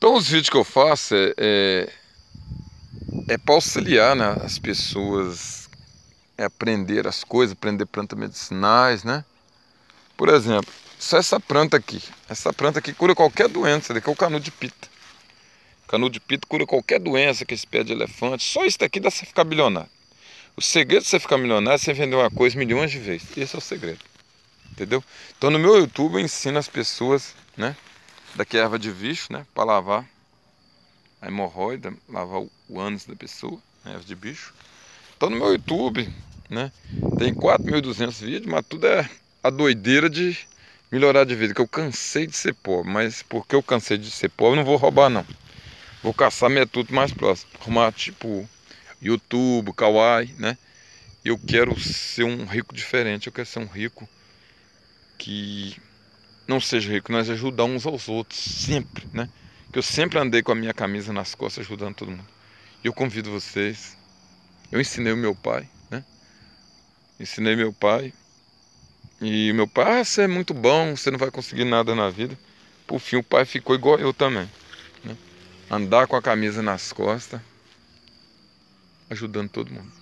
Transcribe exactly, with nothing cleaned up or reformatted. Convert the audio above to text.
Então os vídeos que eu faço é, é, é para auxiliar, né, as pessoas a aprender as coisas, aprender plantas medicinais, né? Por exemplo, só essa planta aqui. Essa planta aqui cura qualquer doença. Esse daqui é o canudo de pita. Canudo de pita cura qualquer doença, que esse pé de elefante. Só isso daqui dá pra você ficar milionário. O segredo de você ficar milionário é você vender uma coisa milhões de vezes. Esse é o segredo. Entendeu? Então no meu YouTube eu ensino as pessoas, né? Daqui a erva de bicho, né? Para lavar a hemorroida, lavar o ânus da pessoa, né, erva de bicho. Então no meu YouTube, né? Tem quatro mil e duzentos vídeos, mas tudo é a doideira de melhorar de vida. Que eu cansei de ser pobre, mas porque eu cansei de ser pobre, eu não vou roubar não. Vou caçar método mais próximo. Formar tipo YouTube, Kawaii, né? Eu quero ser um rico diferente. Eu quero ser um rico que não seja rico, nós ajudar uns aos outros, sempre, né? Que eu sempre andei com a minha camisa nas costas ajudando todo mundo. E eu convido vocês. Eu ensinei o meu pai, né? Ensinei meu pai. E meu pai, ah, você é muito bom, você não vai conseguir nada na vida. Por fim, o pai ficou igual eu também, né? Andar com a camisa nas costas, ajudando todo mundo.